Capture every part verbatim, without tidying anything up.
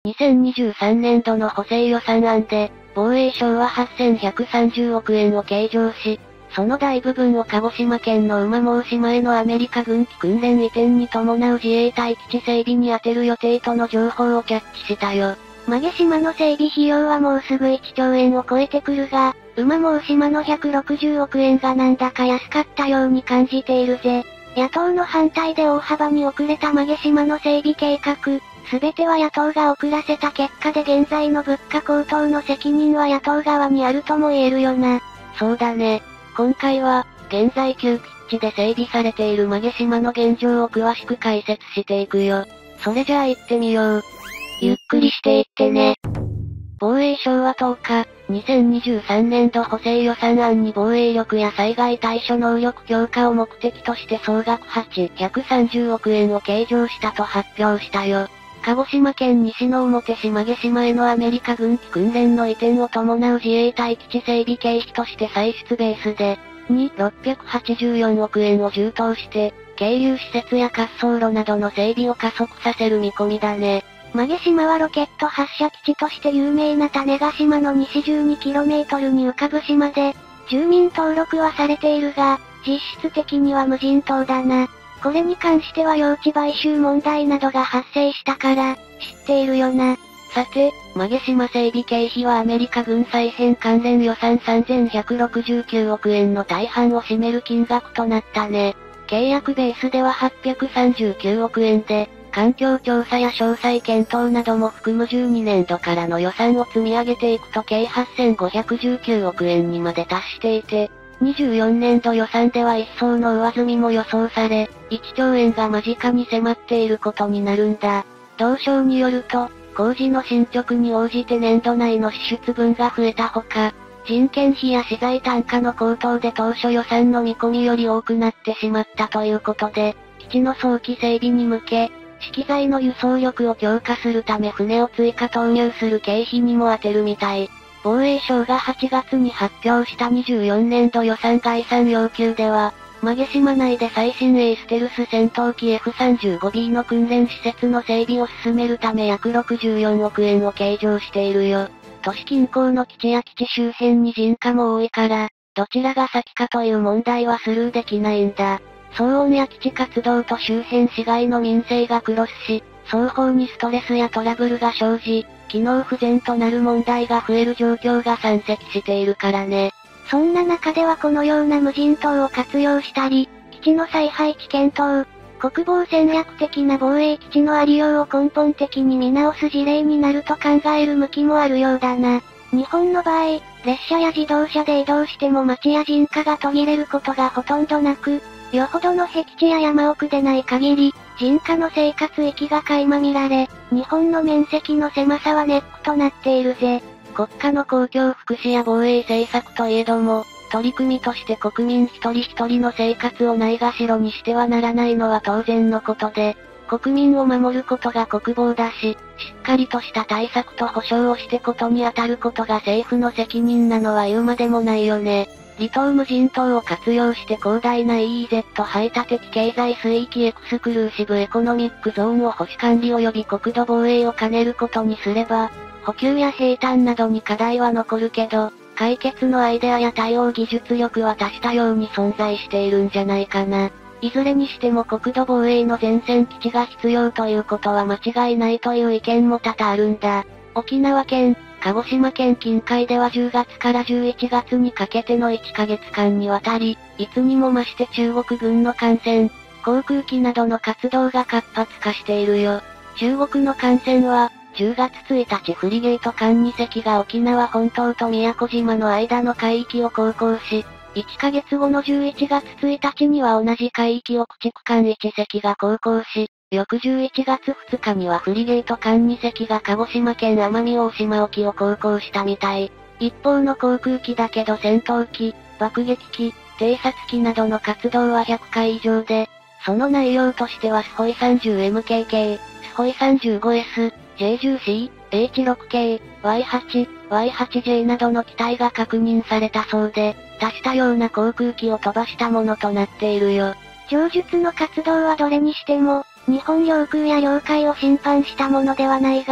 にせんにじゅうさんねんどの補正予算案で、防衛省ははっせんひゃくさんじゅうおくえんを計上し、その大部分を鹿児島県の馬毛島へのアメリカ軍機訓練移転に伴う自衛隊基地整備に充てる予定との情報をキャッチしたよ。 馬毛島の整備費用はもうすぐいっちょうえんを超えてくるが、馬毛島のひゃくろくじゅうおくえんがなんだか安かったように感じているぜ。野党の反対で大幅に遅れた馬毛島の整備計画、すべては野党が遅らせた結果で現在の物価高騰の責任は野党側にあるとも言えるよな。 そうだね。今回は、現在急ピッチで整備されている馬毛島の現状を詳しく解説していくよ。それじゃあ行ってみよう。 ゆっくりしていってね。 防衛省はとおか、にせんにじゅうさんねんど補正予算案に防衛力や災害対処能力強化を目的として総額はっせんひゃくさんじゅうおくえんを計上したと発表したよ。鹿児島県西之表市馬毛島へのアメリカ軍機訓練の移転を伴う自衛隊基地整備経費として歳出ベースで、にせんろっぴゃくはちじゅうよんおくえんを充当して、係留施設や滑走路などの整備を加速させる見込みだね。 馬毛島はロケット発射基地として有名な種子島の西 じゅうにキロメートル に浮かぶ島で、住民登録はされているが、実質的には無人島だな。これに関しては用地買収問題などが発生したから、知っているよな。 さて、馬毛島整備経費はアメリカ軍再編関連予算さんぜんひゃくろくじゅうきゅうおくえんの大半を占める金額となったね。契約ベースでははっぴゃくさんじゅうきゅうおくえんで、環境調査や詳細検討なども含むじゅうにねんどからの予算を積み上げていくと計はっせんごひゃくじゅうきゅうおくえんにまで達していて、にじゅうよねんど予算では一層の上積みも予想され、いっちょうえんが間近に迫っていることになるんだ。同省によると、工事の進捗に応じて年度内の支出分が増えたほか、人件費や資材単価の高騰で当初予算の見込みより多くなってしまったということで、基地の早期整備に向け、資機材の輸送力を強化するため船を追加投入する経費にも充てるみたい。防衛省がはちがつに発表したにじゅうよねんど予算概算要求では、馬毛島内で最新鋭ステルス戦闘機 エフさんじゅうごビー の訓練施設の整備を進めるため約ろくじゅうよんおくえんを計上しているよ。都市近郊の基地や基地周辺に人家も多いから、どちらが先かという問題はスルーできないんだ。騒音や基地活動と周辺市街の民生がクロスし、双方にストレスやトラブルが生じ、機能不全となる問題が増える状況が山積しているからね。 そんな中ではこのような無人島を活用したり、基地の再配置検討、国防戦略的な防衛基地のありようを根本的に見直す事例になると考える向きもあるようだな。日本の場合、列車や自動車で移動しても街や人家が途切れることがほとんどなく、よほどの僻地や山奥でない限り、人家の生活域が垣間見られ、日本の面積の狭さはネックとなっているぜ。 国家の公共福祉や防衛政策といえども、取り組みとして国民一人一人の生活をないがしろにしてはならないのは当然のことで、国民を守ることが国防だし、しっかりとした対策と保障をしてことに当たることが政府の責任なのは言うまでもないよね。離島無人島を活用して広大な イーイーゼット 排他的経済水域エクスクルーシブエコノミックゾーンを保守管理及び国土防衛を兼ねることにすれば、補給や平坦などに課題は残るけど、解決のアイデアや対応技術力は多種多様に存在しているんじゃないかな。いずれにしても国土防衛の前線基地が必要ということは間違いないという意見も多々あるんだ。沖縄県、鹿児島県近海ではじゅうがつからじゅういちがつにかけてのいっかげつかんにわたり、いつにも増して中国軍の艦船、航空機などの活動が活発化しているよ。中国の艦船は、じゅうがつついたちフリゲート艦にせきが沖縄本島と宮古島の間の海域を航行し、いっかげつごのじゅういちがつついたちには同じ海域を駆逐艦いちせきが航行し、翌じゅういちがつふつかにはフリゲート艦にせきが鹿児島県奄美大島沖を航行したみたい。一方の航空機だけど戦闘機、爆撃機、偵察機などの活動はひゃっかい以上で、その内容としてはスホイ さんじゅうエムケーケー、スホイ さんじゅうごエス、ジェイじゅうシー、エイチろくケー、ワイはち、ワイはちジェイ などの機体が確認されたそうで、多種多様な航空機を飛ばしたものとなっているよ。 上述の活動はどれにしても、日本領空や領海を侵犯したものではないが、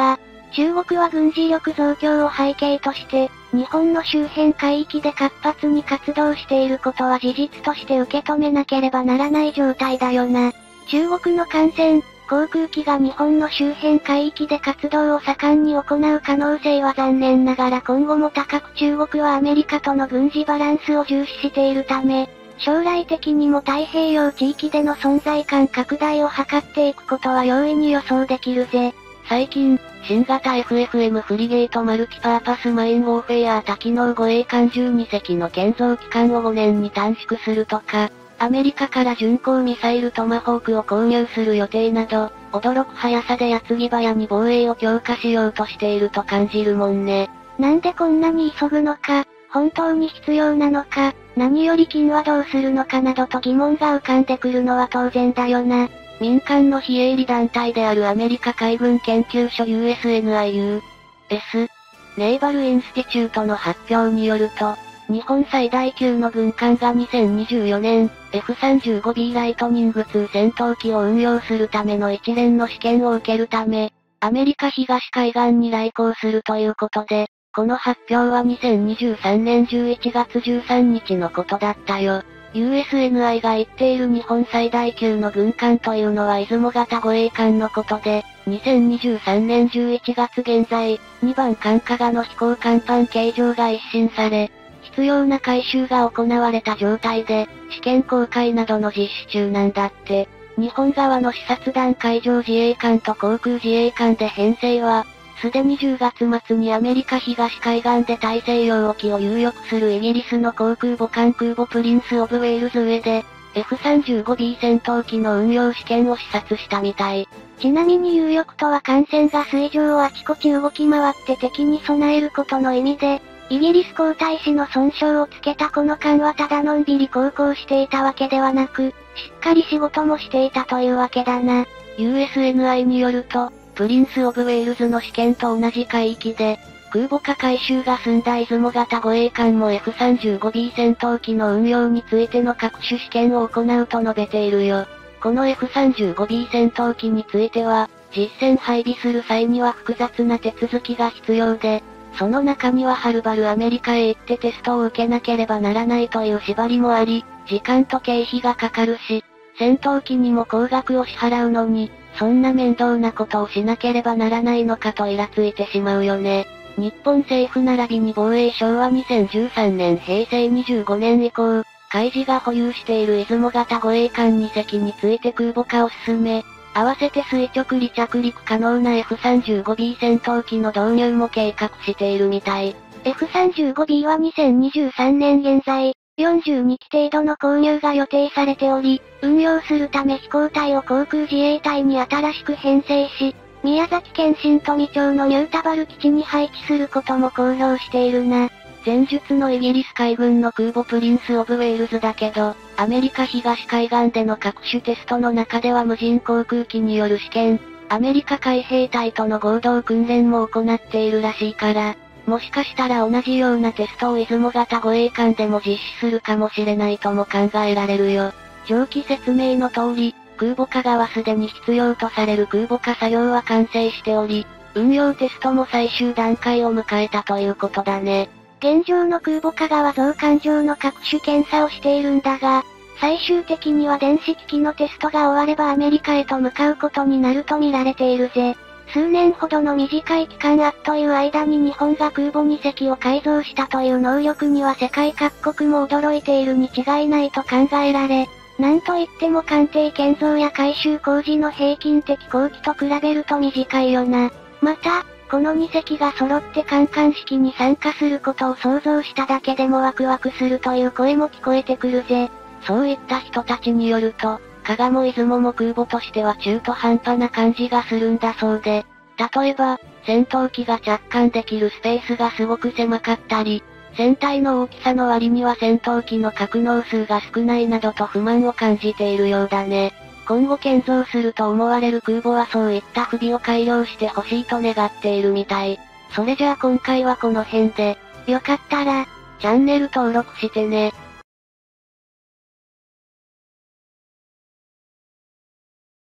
中国は軍事力増強を背景として、日本の周辺海域で活発に活動していることは事実として受け止めなければならない状態だよな。中国の艦船、航空機が日本の周辺海域で活動を盛んに行う可能性は残念ながら今後も高く、中国はアメリカとの軍事バランスを重視しているため、将来的にも太平洋地域での存在感拡大を図っていくことは容易に予想できるぜ。 最近、新型 エフエフエム フリゲートマルチパーパスマインウォーフェア多機能護衛艦じゅうにせきの建造期間をごねんに短縮するとか、アメリカから巡航ミサイルトマホークを購入する予定など、驚く速さで矢継ぎ早に防衛を強化しようとしていると感じるもんね。 なんでこんなに急ぐのか、本当に必要なのか、何より金はどうするのかなどと疑問が浮かんでくるのは当然だよな。 民間の非営利団体であるアメリカ海軍研究所 ユーエスエヌアイユーエス ネイバルインスティチュートの発表によると、日本最大級の軍艦がにせんにじゅうよねん、エフさんじゅうごビー ライトニングツー戦闘機を運用するための一連の試験を受けるため、アメリカ東海岸に来航するということで、この発表はにせんにじゅうさんねんじゅういちがつじゅうさんにちのことだったよ。ユーエスエヌアイ が言っている日本最大級の軍艦というのは出雲型護衛艦のことで、にせんにじゅうさんねんじゅういちがつ現在、にばん艦加賀の飛行甲板形状が一新され、必要な改修が行われた状態で、試験公開などの実施中なんだって。日本側の視察団海上自衛艦と航空自衛艦で編成は、すでにじゅうがつまつにアメリカ東海岸で大西洋沖を有力するイギリスの航空母艦空母プリンス・オブ・ウェールズ上で、エフさんじゅうごビー 戦闘機の運用試験を視察したみたい。 ちなみに有力とは艦船が水上をあちこち動き回って敵に備えることの意味で、イギリス皇太子の損傷をつけたこの艦はただのんびり航行していたわけではなく、しっかり仕事もしていたというわけだな。 ユーエスエヌアイ によると、プリンス・オブ・ウェールズの試験と同じ海域で、空母化改修が済んだ出雲型護衛艦も エフさんじゅうごビー 戦闘機の運用についての各種試験を行うと述べているよ。この エフさんじゅうごビー 戦闘機については、実戦配備する際には複雑な手続きが必要で、その中にははるばるアメリカへ行ってテストを受けなければならないという縛りもあり、時間と経費がかかるし、戦闘機にも高額を支払うのに、そんな面倒なことをしなければならないのかとイラついてしまうよね。日本政府並びに防衛省はにせんじゅうさんねんへいせいにじゅうごねん以降、海自が保有している出雲型護衛艦にせきについて空母化を進め、合わせて垂直離着陸可能な エフさんじゅうごビー 戦闘機の導入も計画しているみたい。 エフさんじゅうごビー はにせんにじゅうさんねん現在、よんじゅうにき程度の購入が予定されており、運用するため飛行隊を航空自衛隊に新しく編成し、宮崎県新富町のニュータバル基地に配置することも公表しているな。 前述のイギリス海軍の空母プリンス・オブ・ウェールズだけど、アメリカ東海岸での各種テストの中では無人航空機による試験、アメリカ海兵隊との合同訓練も行っているらしいから、もしかしたら同じようなテストを出雲型護衛艦でも実施するかもしれないとも考えられるよ。上記説明の通り、空母化がはすでに必要とされる空母化作業は完成しており、運用テストも最終段階を迎えたということだね。 現状の空母化がは増艦上の各種検査をしているんだが、最終的には電子機器のテストが終わればアメリカへと向かうことになると見られているぜ。数年ほどの短い期間あっという間に日本が空母にせきを改造したという能力には世界各国も驚いているに違いないと考えられ、なんといっても艦艇建造や改修工事の平均的工期と比べると短いよな。また、このにせきが揃って観艦式に参加することを想像しただけでもワクワクするという声も聞こえてくるぜ。 そういった人たちによると、加賀も出雲も空母としては中途半端な感じがするんだそうで、例えば、戦闘機が着艦できるスペースがすごく狭かったり、船体の大きさの割には戦闘機の格納数が少ないなどと不満を感じているようだね。今後建造すると思われる空母はそういった不備を改良してほしいと願っているみたい。それじゃあ今回はこの辺で、 よかったら、 チャンネル登録してね。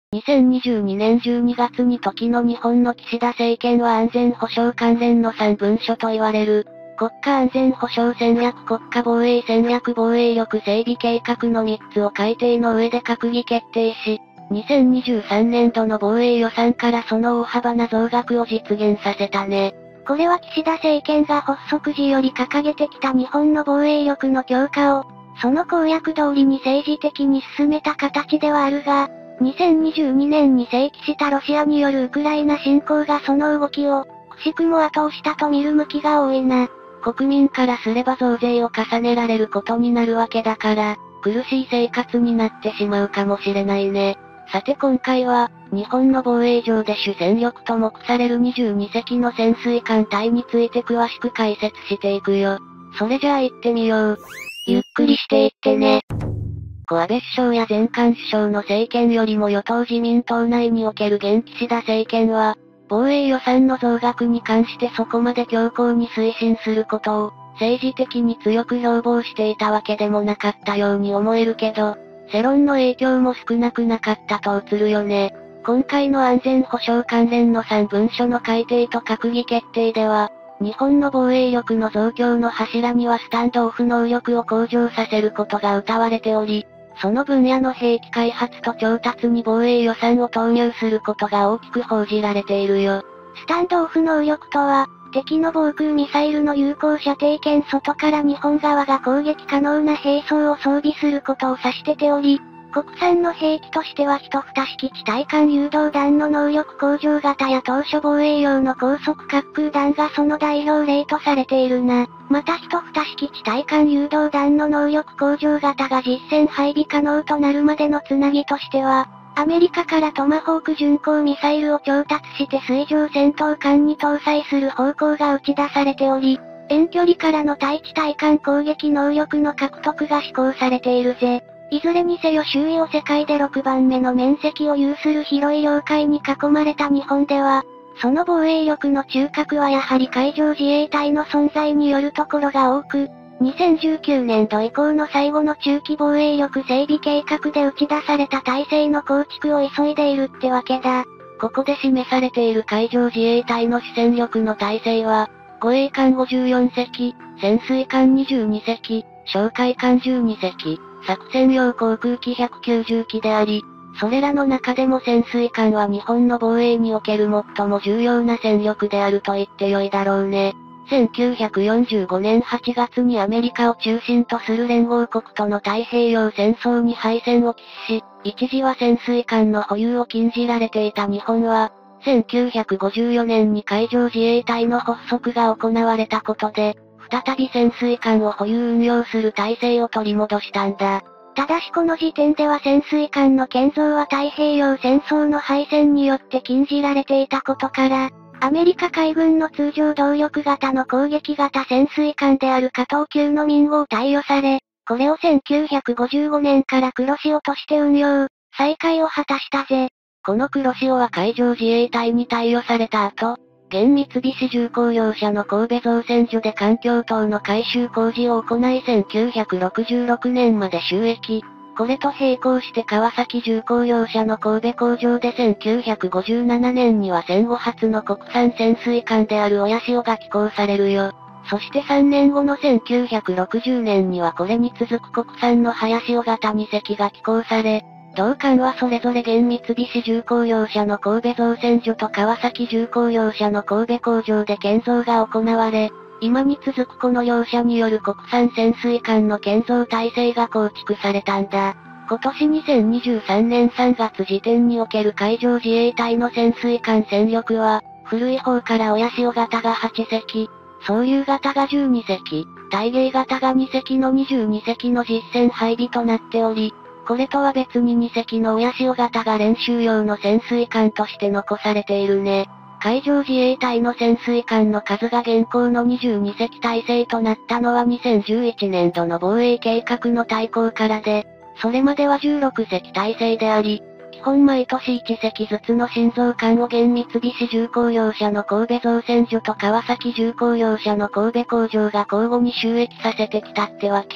にせんにじゅうにねんじゅうにがつに時の日本の岸田政権は安全保障関連のさん文書と言われる、国家安全保障戦略国家防衛戦略防衛力整備計画のみっつを改定の上で閣議決定し、にせんにじゅうさんねんどの防衛予算からその大幅な増額を実現させたね。 これは岸田政権が発足時より掲げてきた日本の防衛力の強化を、その公約通りに政治的に進めた形ではあるが、にせんにじゅうにねんに正規したロシアによるウクライナ侵攻がその動きを、くしくも後押したと見る向きが多いな。 国民からすれば増税を重ねられることになるわけだから、苦しい生活になってしまうかもしれないね。さて今回は、日本の防衛上で主戦力と目されるにじゅうにせきの潜水艦隊について詳しく解説していくよ。それじゃあ行ってみよう。 ゆっくりしていってね。 小安倍首相や前官首相の政権よりも与党自民党内における現岸田政権は、防衛予算の増額に関してそこまで強硬に推進することを、政治的に強く標榜していたわけでもなかったように思えるけど、世論の影響も少なくなかったと映るよね。今回の安全保障関連のさん文書の改定と閣議決定では、日本の防衛力の増強の柱にはスタンドオフ能力を向上させることが謳われており、その分野の兵器開発と調達に防衛予算を投入することが大きく報じられているよ。 スタンドオフ能力とは、敵の防空ミサイルの有効射程圏外から日本側が攻撃可能な兵装を装備することを指してており、国産の兵器としては一蓋式地対艦誘導弾の能力向上型や当初防衛用の高速滑空弾がその代表例とされているな。また一蓋式地対艦誘導弾の能力向上型が実戦配備可能となるまでのつなぎとしては、アメリカからトマホーク巡航ミサイルを調達して水上戦闘艦に搭載する方向が打ち出されており、遠距離からの対地対艦攻撃能力の獲得が施行されているぜ。いずれにせよ周囲を世界でろくばんめの面積を有する広い領海に囲まれた日本では、その防衛力の中核はやはり海上自衛隊の存在によるところが多く、にせんじゅうきゅうねんど以降の最後の中期防衛力整備計画で打ち出された体制の構築を急いでいるってわけだ。 ここで示されている海上自衛隊の主戦力の体制は、護衛艦ごじゅうよんせき、潜水艦にじゅうにせき、哨戒艦じゅうにせき、作戦用航空機ひゃくきゅうじゅうきであり、それらの中でも潜水艦は日本の防衛における最も重要な戦力であると言ってよいだろうね。せんきゅうひゃくよんじゅうごねんはちがつにアメリカを中心とする連合国との太平洋戦争に敗戦を喫し、一時は潜水艦の保有を禁じられていた日本は、せんきゅうひゃくごじゅうよねんに海上自衛隊の発足が行われたことで、再び潜水艦を保有運用する体制を取り戻したんだ。 ただしこの時点では潜水艦の建造は太平洋戦争の敗戦によって禁じられていたことから、アメリカ海軍の通常動力型の攻撃型潜水艦である加藤級の民号貸与され、これをせんきゅうひゃくごじゅうごねんから黒潮として運用、再開を果たしたぜ。 この黒潮は海上自衛隊に貸与された後、現三菱重工業者の神戸造船所で環境等の改修工事を行いせんきゅうひゃくろくじゅうろくねんまで収益。これと並行して川崎重工業者の神戸工場でせんきゅうひゃくごじゅうななねんには戦後初の国産潜水艦である親潮が寄港されるよ。そしてさんねんごのせんきゅうひゃくろくじゅうねんにはこれに続く国産の早潮型にせきが寄港され、同艦はそれぞれ現三菱重工業者の神戸造船所と川崎重工業者の神戸工場で建造が行われ、今に続くこの両社による国産潜水艦の建造体制が構築されたんだ。今年にせんにじゅうさんねんさんがつ時点における海上自衛隊の潜水艦戦力は、古い方から親潮型がはちせき、総友型がじゅうにせき、大芸型がにせきのにじゅうにせきの実戦配備となっており、これとは別ににせきの親潮型が練習用の潜水艦として残されているね。海上自衛隊の潜水艦の数が現行のにじゅうにせき体制となったのはにせんじゅういちねんどの防衛計画の大綱からで、それまではじゅうろくせき体制であり、基本毎年いちせきずつの新造艦を現三菱重工業者の神戸造船所と川崎重工業者の神戸工場が交互に収益させてきたってわけ。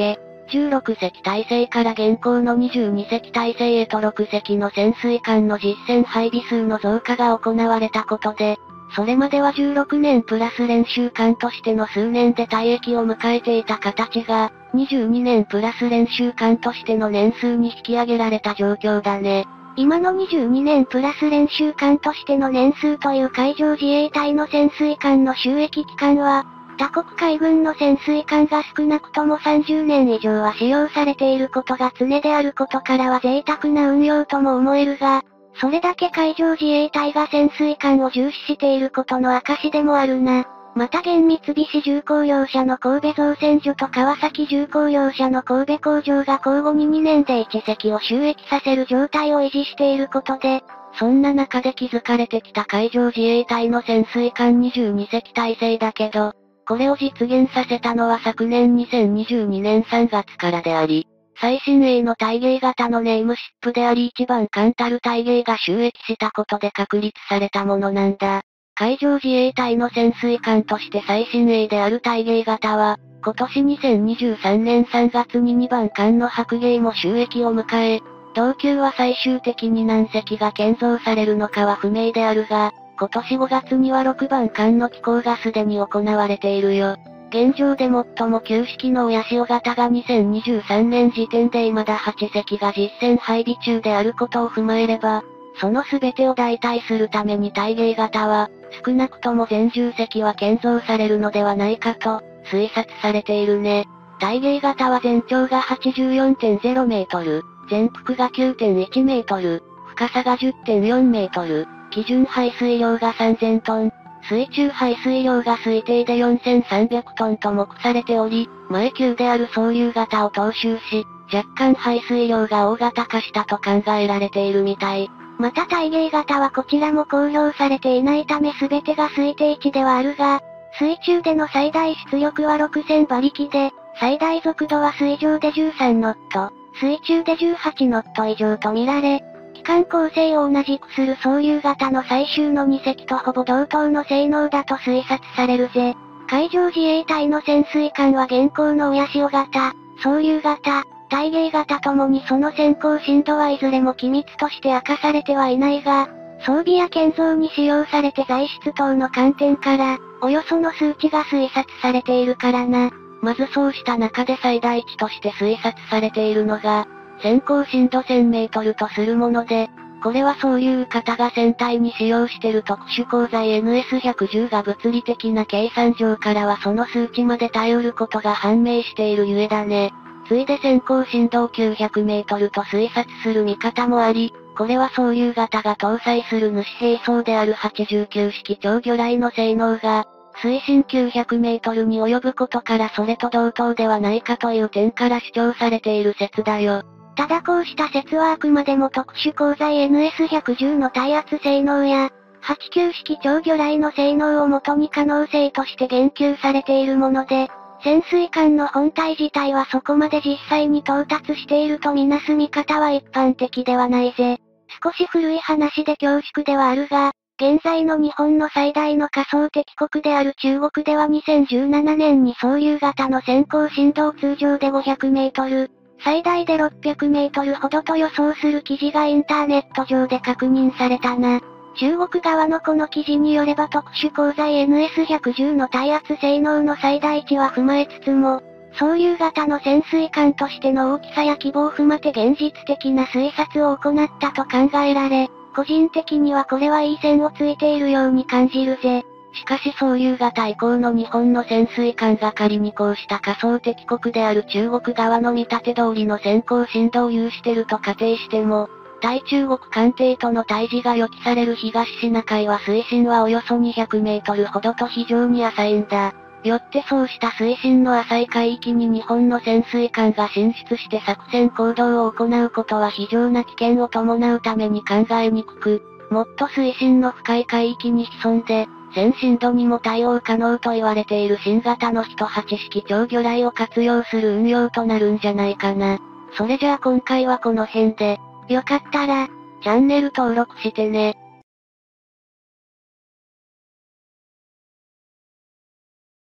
じゅうろくせき体制から現行のにじゅうにせき体制へとろくせきの潜水艦の実戦配備数の増加が行われたことで、それまではじゅうろくねんプラス練習艦としての数年で退役を迎えていた形が、にじゅうにねんプラス練習艦としての年数に引き上げられた状況だね。 今のにじゅうにねんプラス練習艦としての年数という海上自衛隊の潜水艦の収益期間は、他国海軍の潜水艦が少なくともさんじゅうねん以上は使用されていることが常であることからは贅沢な運用とも思えるが、それだけ海上自衛隊が潜水艦を重視していることの証でもあるな。また現三菱重工業社の神戸造船所と川崎重工業社の神戸工場が交互ににねんでいち隻を収益させる状態を維持していることで、 そんな中で築かれてきた海上自衛隊の潜水艦にじゅうにせき体制だけど、これを実現させたのは昨年にせんにじゅうにねんさんがつからであり、最新鋭の対迎型のネームシップであり一番艦たる対迎が収益したことで確立されたものなんだ。海上自衛隊の潜水艦として最新鋭である対迎型は、今年にせんにじゅうさんねんさんがつににばん艦の白鯨も収益を迎え、同級は最終的に何隻が建造されるのかは不明であるが、今年ごがつにはろくばん艦の寄港がすでに行われているよ。現状で最も旧式の親潮型がにせんにじゅうさんねん時点で未だはち隻が実戦配備中であることを踏まえれば、その全てを代替するために対迎型は、少なくとも全じゅっ隻は建造されるのではないかと、推察されているね。対迎型は全長が はちじゅうよんてんゼロメートル、全幅が きゅうてんいちメートル、深さが じゅってんよんメートル、基準排水量がさんぜんトン、水中排水量が推定でよんせんさんびゃくトンと目されており、前級である総流型を踏襲し、若干排水量が大型化したと考えられているみたい。 また対迎型はこちらも公表されていないため全てが推定値ではあるが、水中での最大出力はろくせんばりきで、最大速度は水上でじゅうさんノット、水中でじゅうはちノット以上と見られ、機関構成を同じくする総流型の最終のに隻とほぼ同等の性能だと推察されるぜ。海上自衛隊の潜水艦は現行の親潮型、総流型、対迎型ともにその先行深度はいずれも機密として明かされてはいないが、装備や建造に使用されて材質等の観点から、およその数値が推察されているからな。 まずそうした中で最大値として推察されているのが、先行深度せんメートルとするもので、これはそういう方が船体に使用している特殊鋼材 エヌエスひゃくじゅう が物理的な計算上からはその数値まで耐えうることが判明しているゆえだね。ついで先行深度をきゅうひゃくメートルと推察する見方もあり、これはそういう型が搭載する主兵装であるはちじゅうきゅう式超魚雷の性能が、水深きゅうひゃくメートルに及ぶことからそれと同等ではないかという点から主張されている説だよ。 ただこうした説はあくまでも特殊鋼材 エヌエスひゃくじゅう の耐圧性能や、はちじゅうきゅう式超魚雷の性能をもとに可能性として言及されているもので、潜水艦の本体自体はそこまで実際に到達しているとみなす見方は一般的ではないぜ。少し古い話で恐縮ではあるが、現在の日本の最大の仮想敵国である中国ではにせんじゅうななねんに総流型の先行深度を通常でごひゃくメートル、最大でろっぴゃくメートルほどと予想する記事がインターネット上で確認されたな。中国側のこの記事によれば特殊鋼材 エヌエスひゃくじゅう の耐圧性能の最大値は踏まえつつも、総流型の潜水艦としての大きさや規模を踏まて現実的な推察を行ったと考えられ、個人的にはこれはいい線をついているように感じるぜ。 しかし総流型以降の日本の潜水艦が仮にこうした仮想敵国である中国側の見立て通りの先行深度を有してると仮定しても、対中国艦艇との対峙が予期される東シナ海は水深はおよそにひゃくメートルほどと非常に浅いんだ。よってそうした水深の浅い海域に日本の潜水艦が進出して作戦行動を行うことは非常な危険を伴うために考えにくく、もっと水深の深い海域に潜んで、先進度にも対応可能と言われている新型のひとはち式超魚雷を活用する運用となるんじゃないかな。それじゃあ今回はこの辺で、 よかったら、 チャンネル登録してね。に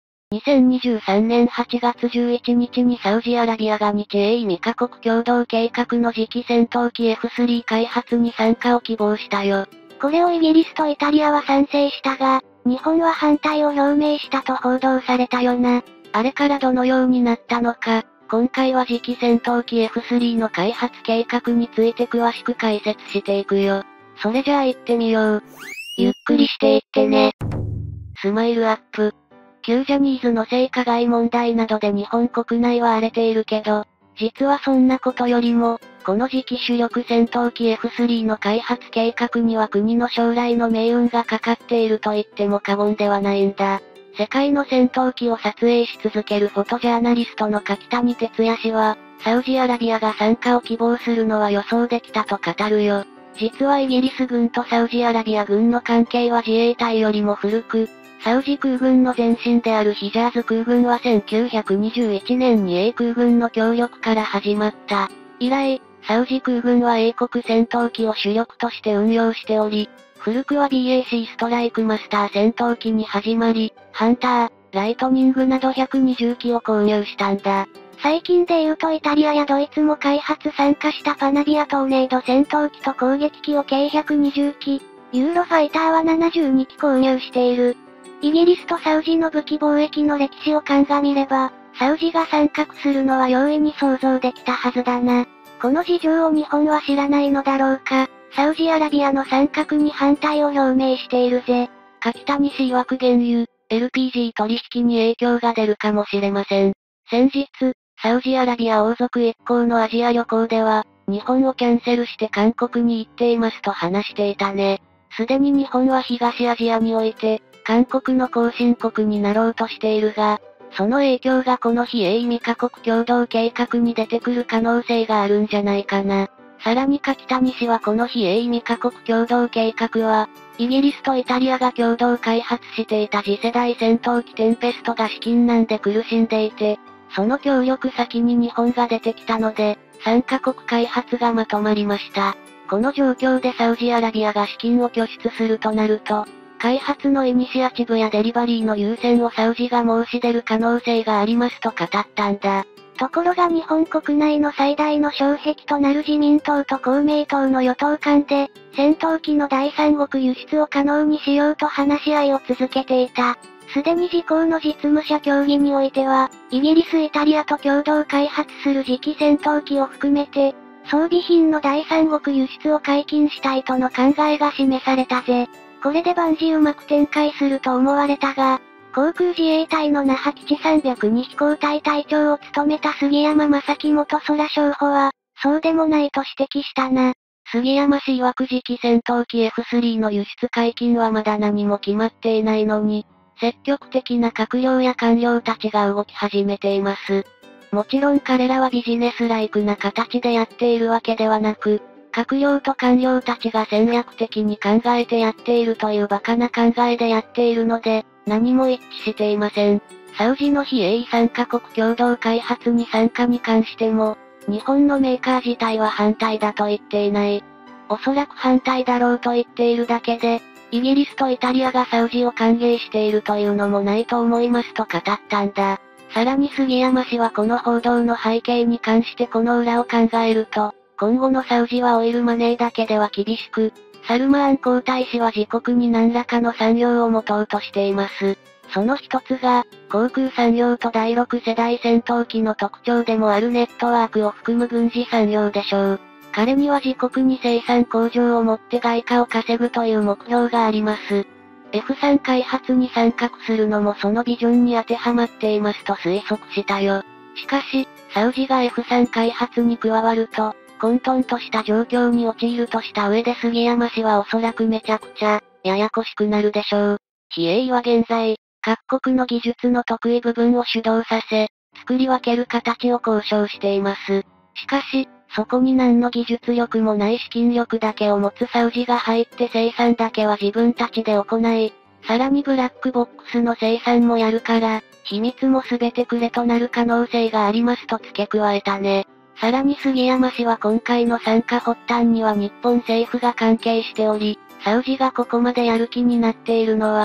せんにじゅうさんねんはちがつじゅういちにちにサウジアラビアが日英にカ国共同計画の次期戦闘機 エフスリー 開発に参加を希望したよ。 これをイギリスとイタリアは賛成したが、日本は反対を表明したと報道されたよな。 あれからどのようになったのか、今回は次期戦闘機 エフスリー の開発計画について詳しく解説していくよ。それじゃあ行ってみよう。 ゆっくりしていってね。 スマイルアップ。旧ジャニーズの性加害問題などで日本国内は荒れているけど、実はそんなことよりも、この次期主力戦闘機 エフスリー の開発計画には国の将来の命運がかかっていると言っても過言ではないんだ。世界の戦闘機を撮影し続けるフォトジャーナリストの柿谷哲也氏は、サウジアラビアが参加を希望するのは予想できたと語るよ。実はイギリス軍とサウジアラビア軍の関係は自衛隊よりも古く、サウジ空軍の前身であるヒジャーズ空軍はせんきゅうひゃくにじゅういちねんに英空軍の協力から始まった。以来、サウジ空軍は英国戦闘機を主力として運用しており、古くは ビーエーシー ストライクマスター戦闘機に始まり、ハンター、ライトニングなどひゃくにじゅうきを購入したんだ。 最近で言うとイタリアやドイツも開発参加したパナビアトーネード戦闘機と攻撃機を計ひゃくにじゅうき、ユーロファイターはななじゅうにき購入している。イギリスとサウジの武器貿易の歴史を鑑みれば、サウジが参画するのは容易に想像できたはずだな。この事情を日本は知らないのだろうか。サウジアラビアの参画に反対を表明しているぜ。 柿谷氏曰く原油、エルピージー 取引に影響が出るかもしれません。先日、サウジアラビア王族一行のアジア旅行では、日本をキャンセルして韓国に行っていますと話していたね。すでに日本は東アジアにおいて、韓国の後進国になろうとしているが、その影響がこの非英にカ国共同計画に出てくる可能性があるんじゃないかな。さらに柿谷氏はこの非英にカ国共同計画は、イギリスとイタリアが共同開発していた次世代戦闘機テンペストが資金難で苦しんでいて、その協力先に日本が出てきたので、さんカ国開発がまとまりました。この状況でサウジアラビアが資金を拠出するとなると、開発のイニシアチブやデリバリーの優先をサウジが申し出る可能性がありますと語ったんだ。 ところが日本国内の最大の障壁となる自民党と公明党の与党間で、戦闘機の第三国輸出を可能にしようと話し合いを続けていた。すでに自公の実務者協議においては、イギリス・イタリアと共同開発する次期戦闘機を含めて、装備品の第三国輸出を解禁したいとの考えが示されたぜ。これで万事うまく展開すると思われたが、航空自衛隊の那覇基地さんびゃくに飛行隊隊長を務めた杉山正樹元空将補は、そうでもないと指摘したな。 杉山氏曰く次期戦闘機 エフスリー の輸出解禁はまだ何も決まっていないのに、積極的な閣僚や官僚たちが動き始めています。もちろん彼らはビジネスライクな形でやっているわけではなく、閣僚と官僚たちが戦略的に考えてやっているというバカな考えでやっているので、何も一致していません。サウジの非英さんカ国共同開発に参加に関しても、日本のメーカー自体は反対だと言っていない。おそらく反対だろうと言っているだけで、イギリスとイタリアがサウジを歓迎しているというのもないと思いますと語ったんだ。さらに杉山氏はこの報道の背景に関してこの裏を考えると、今後のサウジはオイルマネーだけでは厳しく、サルマーン皇太子は自国に何らかの産業を持とうとしています。その一つが、航空産業とだいろく世代戦闘機の特徴でもあるネットワークを含む軍事産業でしょう。彼には自国に生産工場を持って外貨を稼ぐという目標があります。エフスリー 開発に参画するのもそのビジョンに当てはまっていますと推測したよ。しかし、サウジが エフスリー 開発に加わると、混沌とした状況に陥るとした上で杉山氏はおそらくめちゃくちゃ、ややこしくなるでしょう。非英は現在、各国の技術の得意部分を主導させ、作り分ける形を交渉しています。しかし、そこに何の技術力もない資金力だけを持つサウジが入って生産だけは自分たちで行い、さらにブラックボックスの生産もやるから、秘密も全てくれとなる可能性がありますと付け加えたね。さらに杉山氏は今回の参加発端には日本政府が関係しており、サウジがここまでやる気になっているのは、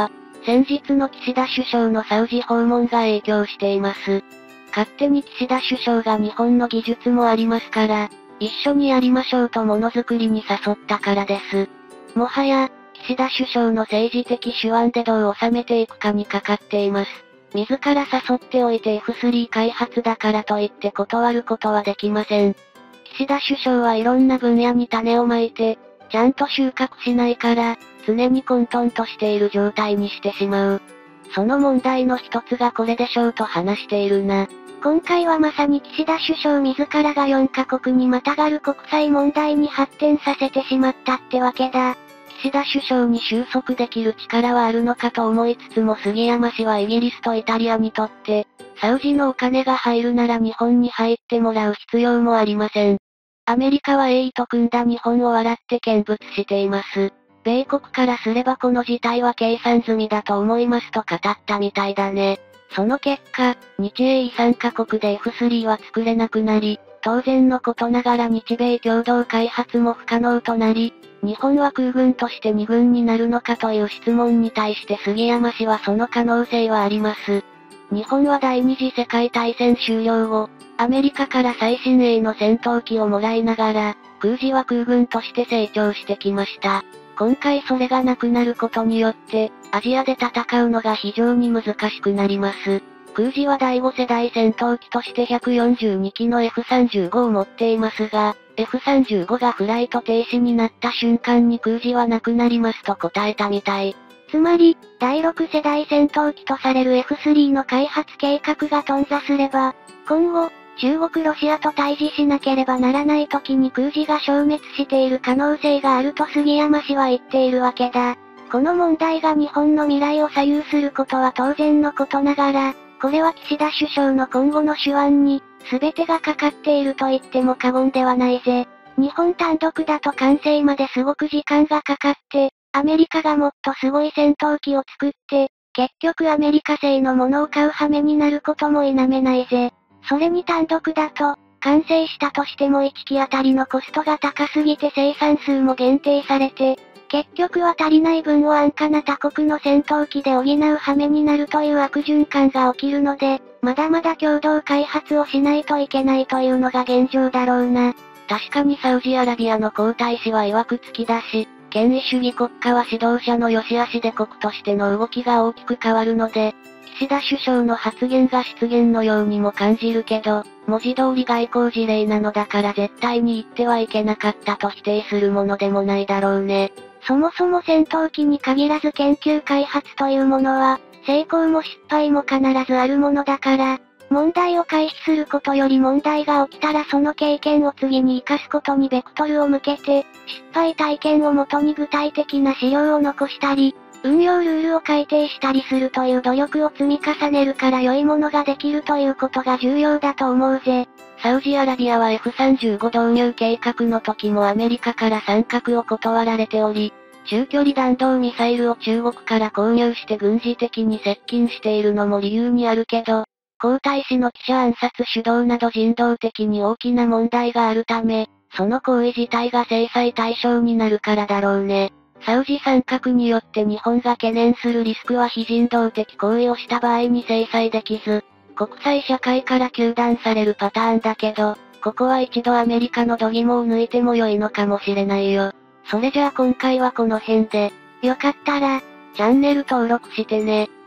先日の岸田首相のサウジ訪問が影響しています。勝手に岸田首相が日本の技術もありますから、一緒にやりましょうとものづくりに誘ったからです。もはや、岸田首相の政治的手腕でどう収めていくかにかかっています。自ら誘っておいて エフスリー 開発だからといって断ることはできません。岸田首相はいろんな分野に種をまいて、ちゃんと収穫しないから、常に混沌としている状態にしてしまう。その問題の一つがこれでしょうと話しているな。 今回はまさに岸田首相自らがよんカ国にまたがる国際問題に発展させてしまったってわけだ。 岸田首相に収束できる力はあるのかと思いつつも杉山氏はイギリスとイタリアにとって、サウジのお金が入るなら日本に入ってもらう必要もありません。アメリカはエーイーと組んだ日本を笑って見物しています。米国からすればこの事態は計算済みだと思いますと語ったみたいだね。その結果、日英イーさんカ国で エフスリー は作れなくなり、当然のことながら日米共同開発も不可能となり、日本は空軍としてに軍になるのかという質問に対して杉山氏はその可能性はあります。日本は第二次世界大戦終了後、アメリカから最新鋭の戦闘機をもらいながら、空自は空軍として成長してきました。今回それがなくなることによって、アジアで戦うのが非常に難しくなります。空自はだいご世代戦闘機としてひゃくよんじゅうにきの エフさんじゅうご を持っていますが、エフさんじゅうご がフライト停止になった瞬間に空自はなくなりますと答えたみたい。 つまり、だいろく世代戦闘機とされる エフスリー の開発計画が頓挫すれば、今後、中国ロシアと対峙しなければならない時に空自が消滅している可能性があると杉山氏は言っているわけだ。この問題が日本の未来を左右することは当然のことながら、これは岸田首相の今後の手腕に、全てがかかっていると言っても過言ではないぜ。日本単独だと完成まですごく時間がかかって、アメリカがもっとすごい戦闘機を作って、結局アメリカ製のものを買う羽目になることも否めないぜ。それに単独だと、完成したとしてもいっ機あたりのコストが高すぎて生産数も限定されて、結局は足りない分を安価な他国の戦闘機で補う羽目になるという悪循環が起きるので、まだまだ共同開発をしないといけないというのが現状だろうな。 確かにサウジアラビアの皇太子は曰くつきだし、権威主義国家は指導者の良し悪しで国としての動きが大きく変わるので、岸田首相の発言が失言のようにも感じるけど、文字通り外交事例なのだから絶対に言ってはいけなかったと否定するものでもないだろうね。 そもそも戦闘機に限らず研究開発というものは、成功も失敗も必ずあるものだから、問題を回避することより問題が起きたらその経験を次に活かすことにベクトルを向けて、失敗体験をもとに具体的な資料を残したり、運用ルールを改定したりするという努力を積み重ねるから良いものができるということが重要だと思うぜ。 サウジアラビアは エフさんじゅうご 導入計画の時もアメリカから参画を断られており、中距離弾道ミサイルを中国から購入して軍事的に接近しているのも理由にあるけど、皇太子の記者暗殺主導など人道的に大きな問題があるため、その行為自体が制裁対象になるからだろうね。サウジ参画によって日本が懸念するリスクは非人道的行為をした場合に制裁できず、国際社会から糾弾されるパターンだけど、ここは一度アメリカの度肝を抜いても良いのかもしれないよ。それじゃあ今回はこの辺で、 よかったら、 チャンネル登録してね。